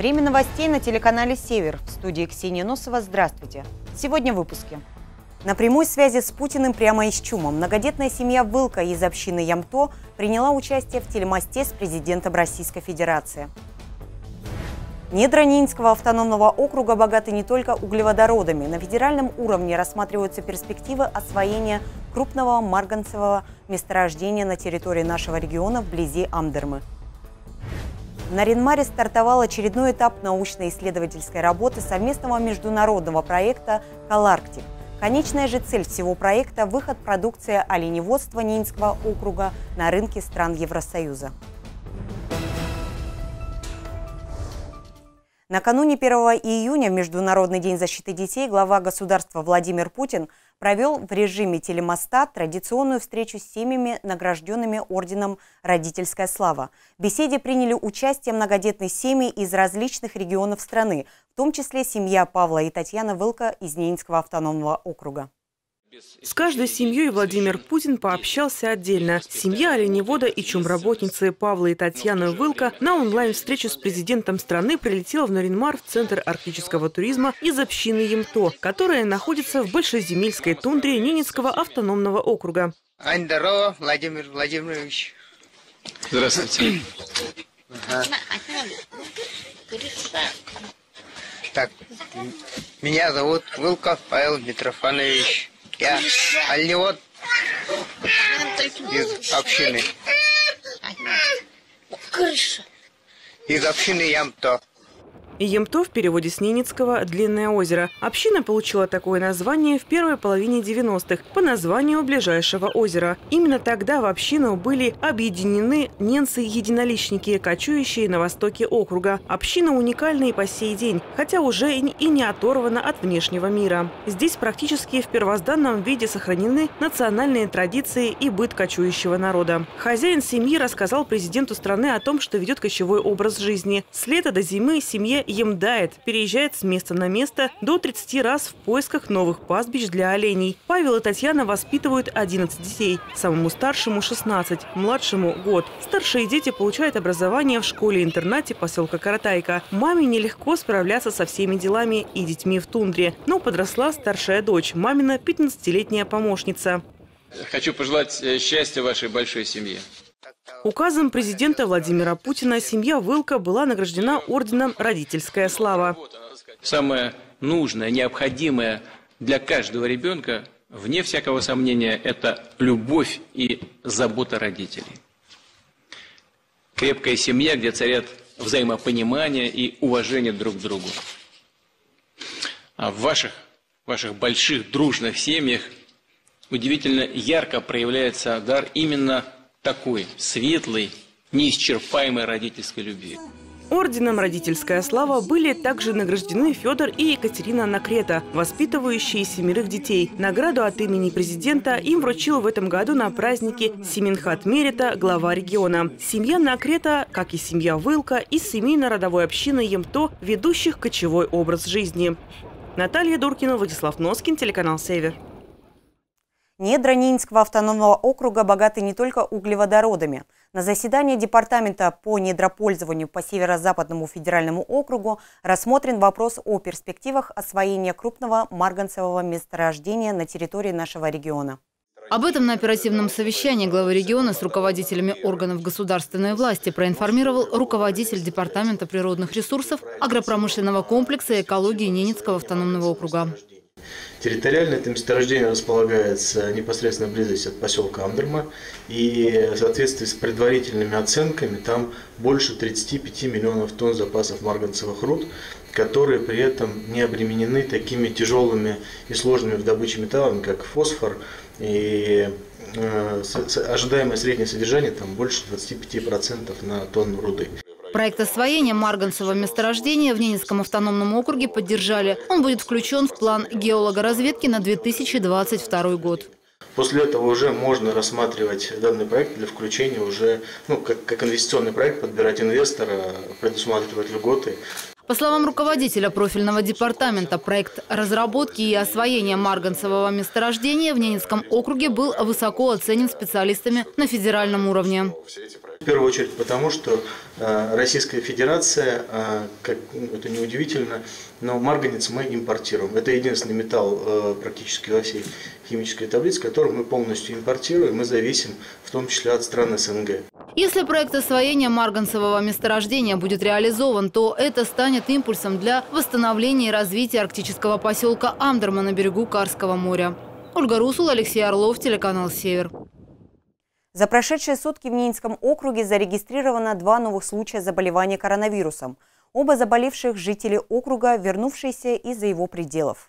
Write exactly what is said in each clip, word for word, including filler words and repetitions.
Время новостей на телеканале «Север». В студии Ксения Носова. Здравствуйте. Сегодня в выпуске. На прямой связи с Путиным прямо из ЧУМа многодетная семья Вылка из общины Ямто приняла участие в телемосте с президентом Российской Федерации. Недра Ненецкого автономного округа богаты не только углеводородами. На федеральном уровне рассматриваются перспективы освоения крупного марганцевого месторождения на территории нашего региона вблизи Амдермы. В Нарьян-Маре стартовал очередной этап научно-исследовательской работы совместного международного проекта «Каларктик». Конечная же цель всего проекта – выход продукции оленеводства Ненецкого округа на рынки стран Евросоюза. Накануне первого июня, в Международный день защиты детей, глава государства Владимир Путин провел в режиме телемоста традиционную встречу с семьями, награжденными орденом «Родительская слава». В беседе приняли участие многодетные семьи из различных регионов страны, в том числе семья Павла и Татьяны Вылка из Ненецкого автономного округа. С каждой семьей Владимир Путин пообщался отдельно. Семья оленевода и чумработницы Павла и Татьяны Вылка на онлайн-встречу с президентом страны прилетела в Нарьян-Мар, в Центр арктического туризма из общины Ямто, которая находится в большеземельской тундре Ненецкого автономного округа. Здорово, Владимир Владимирович. Здравствуйте. Ага. Так, меня зовут Вылка Павел Митрофанович. Я оленевод из общины. Из общины Ямто. Ямто в переводе с ненецкого «длинное озеро». Община получила такое название в первой половине девяностых по названию ближайшего озера. Именно тогда в общину были объединены ненцы-единоличники, кочующие на востоке округа. Община уникальна и по сей день, хотя уже и не оторвана от внешнего мира. Здесь практически в первозданном виде сохранены национальные традиции и быт кочующего народа. Хозяин семьи рассказал президенту страны о том, что ведет кочевой образ жизни. С лета до зимы семья ямдает, переезжает с места на место до тридцати раз в поисках новых пастбищ для оленей. Павел и Татьяна воспитывают одиннадцать детей. Самому старшему шестнадцать, младшему год. Старшие дети получают образование в школе-интернате поселка Каратайка. Маме нелегко справляться со всеми делами и детьми в тундре. Но подросла старшая дочь, мамина пятнадцатилетняя помощница. Хочу пожелать счастья вашей большой семье. Указом президента Владимира Путина семья Вылка была награждена орденом «Родительская слава». Самое нужное, необходимое для каждого ребенка, вне всякого сомнения, это любовь и забота родителей. Крепкая семья, где царят взаимопонимание и уважение друг к другу. А в ваших, ваших больших дружных семьях удивительно ярко проявляется дар именно такой светлой, неисчерпаемой родительской любви. Орденом «Родительская слава» были также награждены Федор и Екатерина Накрета, воспитывающие семерых детей. Награду от имени президента им вручил в этом году на празднике Семенхат Мерита, глава региона. Семья Накрета, как и семья Вылка, из семейно-родовой общины Ямто, ведущих кочевой образ жизни. Наталья Дуркина, Владислав Носкин, телеканал «Север». Недра Ненецкого автономного округа богаты не только углеводородами. На заседании Департамента по недропользованию по Северо-Западному федеральному округу рассмотрен вопрос о перспективах освоения крупного марганцевого месторождения на территории нашего региона. Об этом на оперативном совещании главы региона с руководителями органов государственной власти проинформировал руководитель Департамента природных ресурсов, агропромышленного комплекса и экологии Ненецкого автономного округа. Территориально это месторождение располагается непосредственно близости от поселка Амдерма, и в соответствии с предварительными оценками там больше тридцати пяти миллионов тонн запасов марганцевых руд, которые при этом не обременены такими тяжелыми и сложными в добыче металлами, как фосфор, и э, ожидаемое среднее содержание там больше двадцати пяти процентов на тонну руды. Проект освоения марганцевого месторождения в Ненецком автономном округе поддержали. Он будет включен в план геологоразведки на две тысячи двадцать второй год. После этого уже можно рассматривать данный проект для включения уже, ну, как, как инвестиционный проект, подбирать инвестора, предусматривать льготы. По словам руководителя профильного департамента, проект разработки и освоения марганцевого месторождения в Ненецком округе был высоко оценен специалистами на федеральном уровне. первую очередь потому, что Российская Федерация, как это не удивительно, но марганец мы импортируем. Это единственный металл практически во всей химической таблице, который мы полностью импортируем. Мы зависим в том числе от стран СНГ. Если проект освоения марганцевого месторождения будет реализован, то это станет импульсом для восстановления и развития арктического поселка Амдерма на берегу Карского моря. Ольга Русул, Алексей Орлов, телеканал «Север». За прошедшие сутки в Ненецком округе зарегистрировано два новых случая заболевания коронавирусом. Оба заболевших жители округа, вернувшиеся из-за его пределов.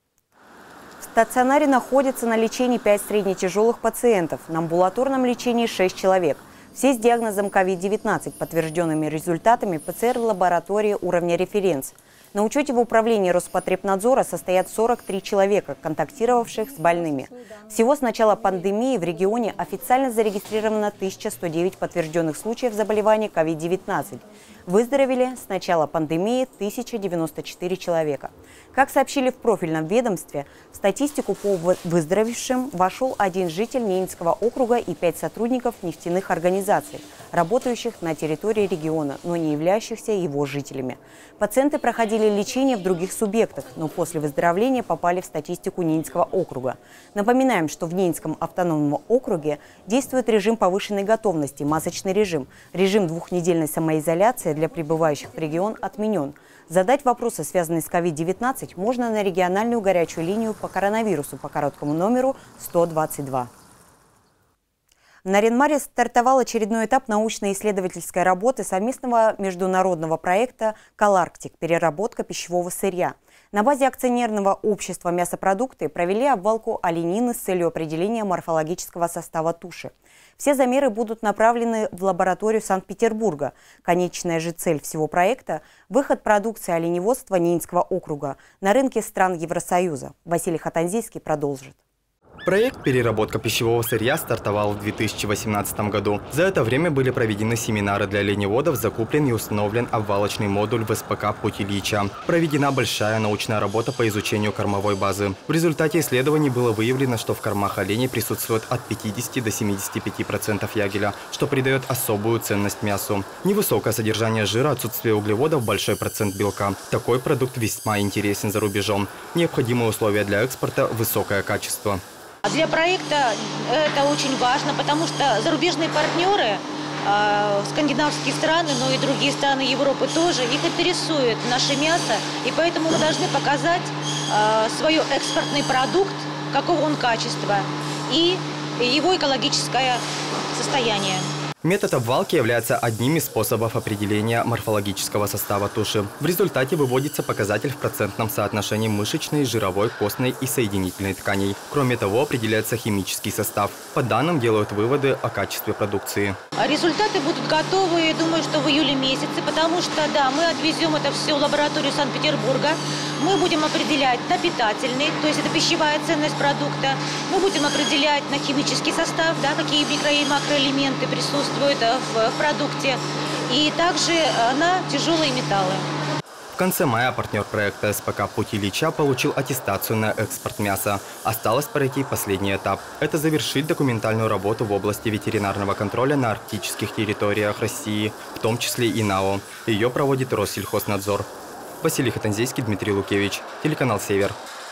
В стационаре находятся на лечении пять средне-тяжелых пациентов, на амбулаторном лечении шесть человек. Все с диагнозом ковид девятнадцать, подтвержденными результатами ПЦР в лаборатории уровня референс. На учете в управлении Роспотребнадзора состоят сорок три человека, контактировавших с больными. Всего с начала пандемии в регионе официально зарегистрировано тысяча сто девять подтвержденных случаев заболевания ковид девятнадцать. Выздоровели с начала пандемии тысяча девяносто четыре человека. Как сообщили в профильном ведомстве, в статистику по выздоровевшим вошел один житель Ненецкого округа и пять сотрудников нефтяных организаций, работающих на территории региона, но не являющихся его жителями. Пациенты проходили лечение в других субъектах, но после выздоровления попали в статистику Ненецкого округа. Напоминаем, что в Ненецком автономном округе действует режим повышенной готовности, масочный режим. Режим двухнедельной самоизоляции для прибывающих в регион отменен. Задать вопросы, связанные с ковид девятнадцать, можно на региональную горячую линию по коронавирусу по короткому номеру сто двадцать два. В Нарьян-Маре стартовал очередной этап научно-исследовательской работы совместного международного проекта «Каларктик. Переработка пищевого сырья». На базе акционерного общества «Мясопродукты» провели обвалку оленины с целью определения морфологического состава туши. Все замеры будут направлены в лабораторию Санкт-Петербурга. Конечная же цель всего проекта – выход продукции оленеводства Ненецкого округа на рынке стран Евросоюза. Василий Хатанзийский продолжит. Проект «Переработка пищевого сырья» стартовал в две тысячи восемнадцатом году. За это время были проведены семинары для оленеводов, закуплен и установлен обвалочный модуль в СПК «Путь Ильича». Проведена большая научная работа по изучению кормовой базы. В результате исследований было выявлено, что в кормах оленей присутствует от пятидесяти до семидесяти пяти процентов ягеля, что придает особую ценность мясу. Невысокое содержание жира, отсутствие углеводов, большой процент белка. Такой продукт весьма интересен за рубежом. Необходимые условия для экспорта – высокое качество. Для проекта это очень важно, потому что зарубежные партнеры, э, скандинавские страны, но и другие страны Европы тоже, их интересует наше мясо, и поэтому мы должны показать э, свой экспортный продукт, какого он качества, и его экологическое состояние. Метод обвалки является одним из способов определения морфологического состава туши. В результате выводится показатель в процентном соотношении мышечной, жировой, костной и соединительной тканей. Кроме того, определяется химический состав. По данным делают выводы о качестве продукции. Результаты будут готовы, думаю, что в июле месяце, потому что, да, мы отвезем это все в лабораторию Санкт-Петербурга. Мы будем определять на питательный, то есть это пищевая ценность продукта. Мы будем определять на химический состав, да, какие микро- и макроэлементы присутствуют в продукте, и также на тяжелые металлы. В конце мая партнер проекта СПК «Путь Ильича» получил аттестацию на экспорт мяса. Осталось пройти последний этап. Это завершить документальную работу в области ветеринарного контроля на арктических территориях России, в том числе и НАО. Ее проводит Россельхознадзор. Василий Хатанзийский, Дмитрий Лукевич, телеканал «Север».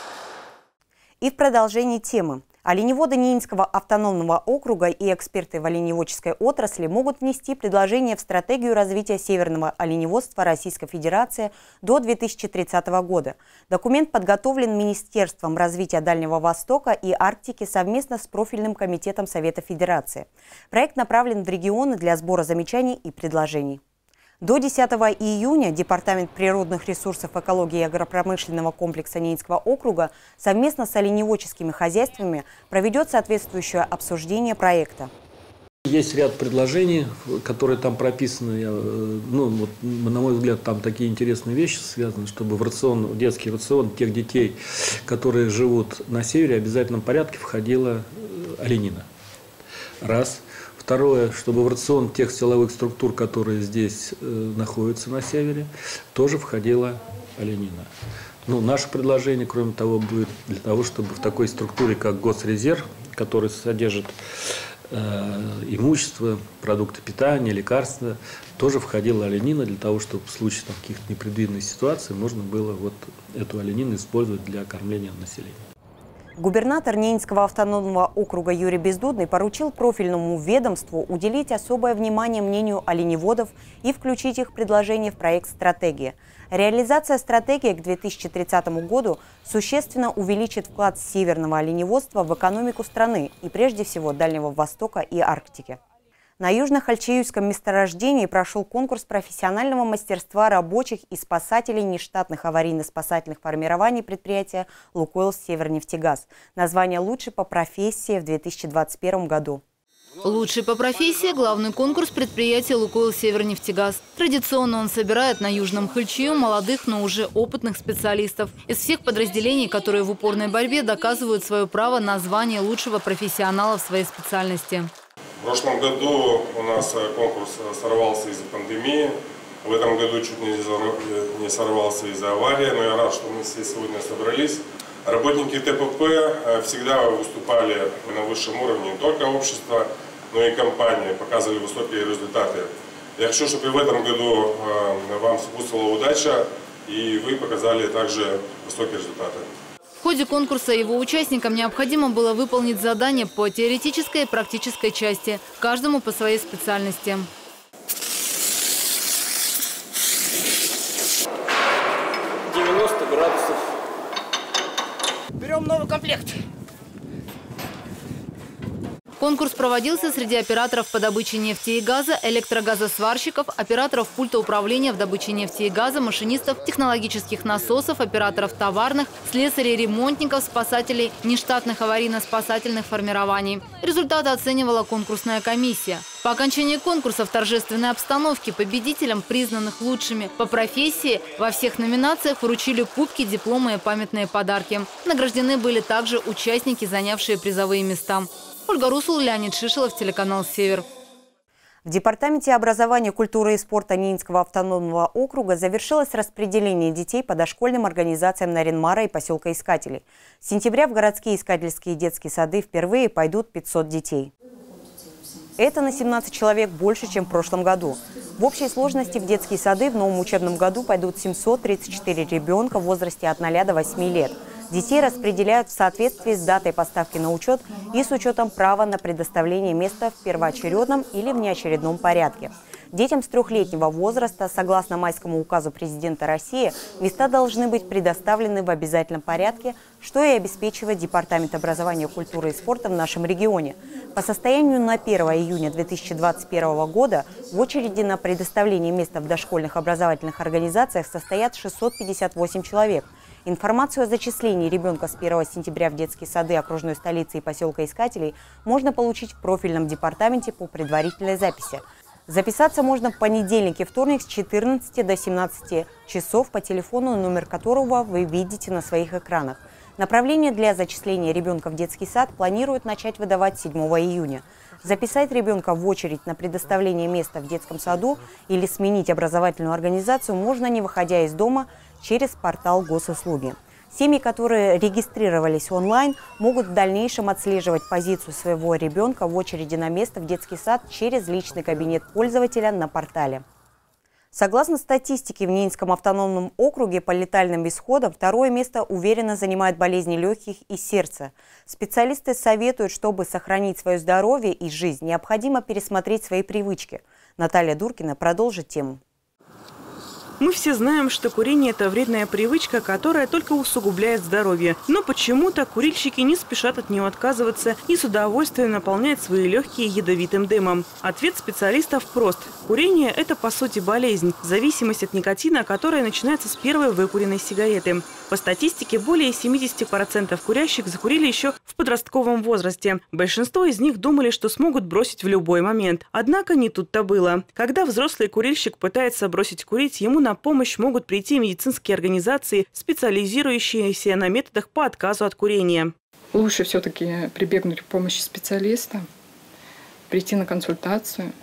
И в продолжении темы. Оленеводы Ненецкого автономного округа и эксперты в оленеводческой отрасли могут внести предложение в стратегию развития северного оленеводства Российской Федерации до две тысячи тридцатого года. Документ подготовлен Министерством развития Дальнего Востока и Арктики совместно с профильным комитетом Совета Федерации. Проект направлен в регионы для сбора замечаний и предложений. До десятого июня Департамент природных ресурсов, экологии и агропромышленного комплекса Ненецкого округа совместно с оленеводческими хозяйствами проведет соответствующее обсуждение проекта. Есть ряд предложений, которые там прописаны. Я, ну, вот, на мой взгляд, там такие интересные вещи связаны, чтобы в рацион, в детский рацион тех детей, которые живут на севере, в обязательном порядке входила оленина. Раз. Второе, чтобы в рацион тех силовых структур, которые здесь э, находятся на севере, тоже входила оленина. Ну, наше предложение, кроме того, будет для того, чтобы в такой структуре, как Госрезерв, который содержит имущество, продукты питания, лекарства, тоже входила оленина для того, чтобы в случае там, каких-то непредвиденных ситуаций можно было вот эту оленину использовать для кормления населения. Губернатор Ненецкого автономного округа Юрий Бездудный поручил профильному ведомству уделить особое внимание мнению оленеводов и включить их предложения в проект стратегии. Реализация стратегии к две тысячи тридцатому году существенно увеличит вклад северного оленеводства в экономику страны и прежде всего Дальнего Востока и Арктики. На Южно-Хальчеюском месторождении прошел конкурс профессионального мастерства рабочих и спасателей нештатных аварийно-спасательных формирований предприятия «Лукойл Севернефтегаз». Название «Лучший по профессии» в две тысячи двадцать первом году. Лучший по профессии – главный конкурс предприятия «Лукойл Севернефтегаз». Традиционно он собирает на Южном Хальчию молодых, но уже опытных специалистов из всех подразделений, которые в упорной борьбе доказывают свое право на звание лучшего профессионала в своей специальности. В прошлом году у нас конкурс сорвался из-за пандемии. В этом году чуть не сорвался из-за аварии. Но я рад, что мы все сегодня собрались. Работники ТПП всегда выступали на высшем уровне. Не только общество, но и компании показывали высокие результаты. Я хочу, чтобы и в этом году вам сопутствовала удача, и вы показали также высокие результаты. В ходе конкурса его участникам необходимо было выполнить задания по теоретической и практической части, каждому по своей специальности. девяносто градусов. Берем новый комплект. Конкурс проводился среди операторов по добыче нефти и газа, электрогазосварщиков, операторов пульта управления в добыче нефти и газа, машинистов технологических насосов, операторов товарных, слесарей, ремонтников, спасателей нештатных аварийно-спасательных формирований. Результаты оценивала конкурсная комиссия. По окончании конкурса в торжественной обстановке победителям, признанных лучшими по профессии, во всех номинациях вручили кубки, дипломы и памятные подарки. Награждены были также участники, занявшие призовые места. Ольга Русул, Леонид Шишелов, телеканал «Север». В Департаменте образования, культуры и спорта Ненецкого автономного округа завершилось распределение детей по дошкольным организациям Нарьян-Мара и поселка Искателей. С сентября в городские искательские детские сады впервые пойдут пятьсот детей. Это на семнадцать человек больше, чем в прошлом году. В общей сложности в детские сады в новом учебном году пойдут семьсот тридцать четыре ребенка в возрасте от ноля до восьми лет. Детей распределяют в соответствии с датой поставки на учет и с учетом права на предоставление места в первоочередном или внеочередном порядке. Детям с трехлетнего возраста, согласно майскому указу президента России, места должны быть предоставлены в обязательном порядке, что и обеспечивает Департамент образования, культуры и спорта в нашем регионе. По состоянию на первое июня две тысячи двадцать первого года в очереди на предоставление места в дошкольных образовательных организациях состоят шестьсот пятьдесят восемь человек. Информацию о зачислении ребенка с первого сентября в детские сады окружной столицы и поселка Искателей можно получить в профильном департаменте по предварительной записи. Записаться можно в понедельник и вторник с четырнадцати до семнадцати часов по телефону, номер которого вы видите на своих экранах. Направление для зачисления ребенка в детский сад планируют начать выдавать седьмого июня. Записать ребенка в очередь на предоставление места в детском саду или сменить образовательную организацию можно, не выходя из дома, через портал госуслуги. Семьи, которые регистрировались онлайн, могут в дальнейшем отслеживать позицию своего ребенка в очереди на место в детский сад через личный кабинет пользователя на портале. Согласно статистике, в Ненецком автономном округе по летальным исходам второе место уверенно занимают болезни легких и сердца. Специалисты советуют, чтобы сохранить свое здоровье и жизнь, необходимо пересмотреть свои привычки. Наталья Дуркина продолжит тему. Мы все знаем, что курение – это вредная привычка, которая только усугубляет здоровье. Но почему-то курильщики не спешат от нее отказываться и с удовольствием наполняют свои легкие ядовитым дымом. Ответ специалистов прост. Курение – это, по сути, болезнь, зависимость от никотина, которая начинается с первой выкуренной сигареты. По статистике, более семидесяти процентов курящих закурили еще в подростковом возрасте. Большинство из них думали, что смогут бросить в любой момент. Однако не тут-то было. Когда взрослый курильщик пытается бросить курить, ему на помощь могут прийти медицинские организации, специализирующиеся на методах по отказу от курения. Лучше все-таки прибегнуть к помощи специалиста, прийти на консультацию.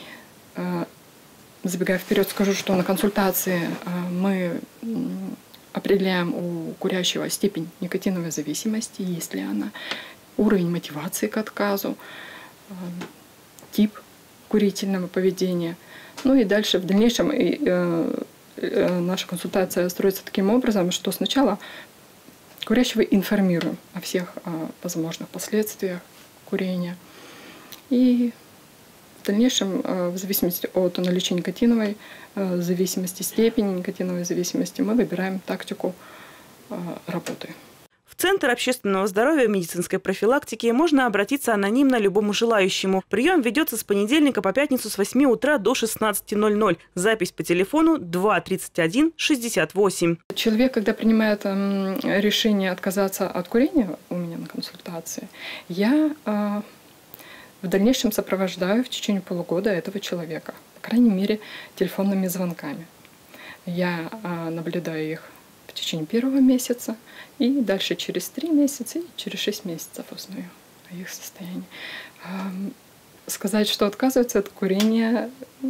Забегая вперед, скажу, что на консультации мы определяем у курящего степень никотиновой зависимости, есть ли она, уровень мотивации к отказу, тип курительного поведения. Ну и дальше в дальнейшем и, э, э, наша консультация строится таким образом, что сначала курящего информируем о всех э, возможных последствиях курения. И в дальнейшем, э, в зависимости от наличия никотиновой э, зависимости, степени никотиновой зависимости, мы выбираем тактику э, работы. В Центр общественного здоровья и медицинской профилактики можно обратиться анонимно любому желающему. Прием ведется с понедельника по пятницу с восьми утра до шестнадцати ноль-ноль. Запись по телефону два тридцать один шестьдесят восемь. Человек, когда принимает э, решение отказаться от курения у меня на консультации, я э, в дальнейшем сопровождаю в течение полугода этого человека, по крайней мере, телефонными звонками. Я э, наблюдаю их в течение первого месяца, и дальше через три месяца, и через шесть месяцев узнаю о их состоянии. Сказать, что отказываются от курения,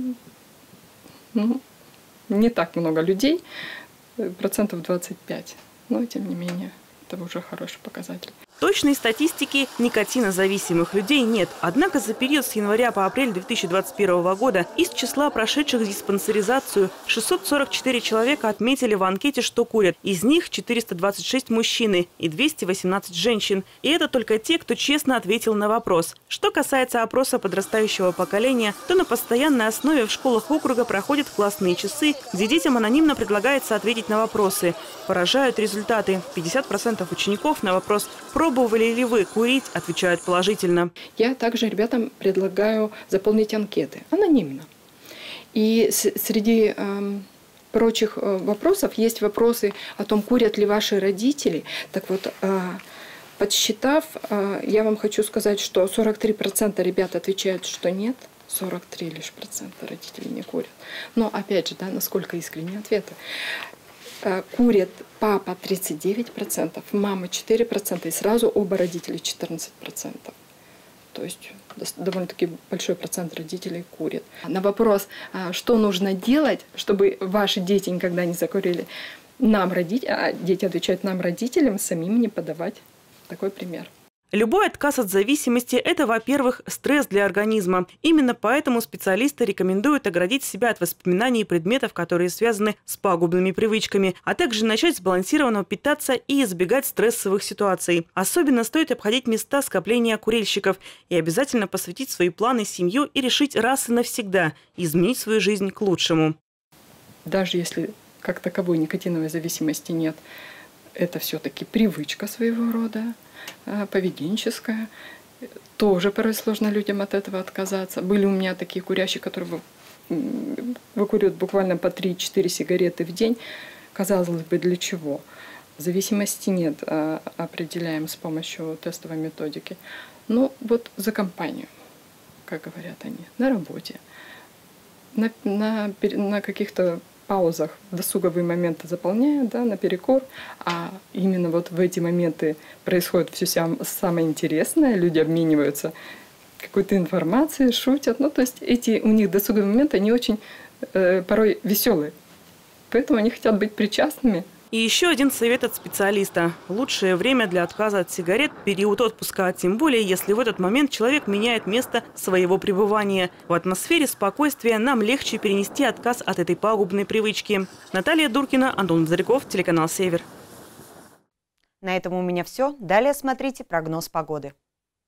ну, не так много людей, процентов двадцать пять, но тем не менее это уже хороший показатель. Точной статистики никотинозависимых людей нет. Однако за период с января по апрель две тысячи двадцать первого года из числа прошедших диспансеризацию шестьсот сорок четыре человека отметили в анкете, что курят. Из них четыреста двадцать шесть мужчины и двести восемнадцать женщин. И это только те, кто честно ответил на вопрос. Что касается опроса подрастающего поколения, то на постоянной основе в школах округа проходят классные часы, где детям анонимно предлагается ответить на вопросы. Поражают результаты. пятьдесят процентов учеников на вопрос «Пробовали ли вы курить?» отвечают положительно. Я также ребятам предлагаю заполнить анкеты анонимно. И среди э, прочих вопросов есть вопросы о том, курят ли ваши родители. Так вот, э, подсчитав, э, я вам хочу сказать, что сорок три процента ребят отвечают, что нет. сорок три лишь процента родителей не курят. Но опять же, да, насколько искренние ответы. Курят папа тридцать девять процентов, мама четыре процента и сразу оба родителя четырнадцать процентов. То есть довольно-таки большой процент родителей курит. На вопрос, что нужно делать, чтобы ваши дети никогда не закурили, нам, родители, а дети отвечают нам, родителям, самим не подавать. Такой пример. Любой отказ от зависимости – это, во-первых, стресс для организма. Именно поэтому специалисты рекомендуют оградить себя от воспоминаний и предметов, которые связаны с пагубными привычками, а также начать сбалансированно питаться и избегать стрессовых ситуаций. Особенно стоит обходить места скопления курильщиков и обязательно посвятить свои планы семью и решить раз и навсегда изменить свою жизнь к лучшему. Даже если как таковой никотиновой зависимости нет, это все-таки привычка своего рода, поведенческая. Тоже порой сложно людям от этого отказаться. Были у меня такие курящие, которые выкуривают буквально по три-четыре сигареты в день. Казалось бы, для чего? Зависимости нет, определяем с помощью тестовой методики. Но вот за компанию, как говорят они, на работе, на, на, на каких-то паузах досуговые моменты заполняют, да, наперекор, а именно вот в эти моменты происходит все самое интересное, люди обмениваются какой-то информацией, шутят, ну то есть эти у них досуговые моменты, они очень э, порой веселые, поэтому они хотят быть причастными. И еще один совет от специалиста. Лучшее время для отказа от сигарет – период отпуска, тем более, если в этот момент человек меняет место своего пребывания. В атмосфере спокойствия нам легче перенести отказ от этой пагубной привычки. Наталья Дуркина, Антон Базарьков, телеканал «Север». На этом у меня все. Далее смотрите прогноз погоды.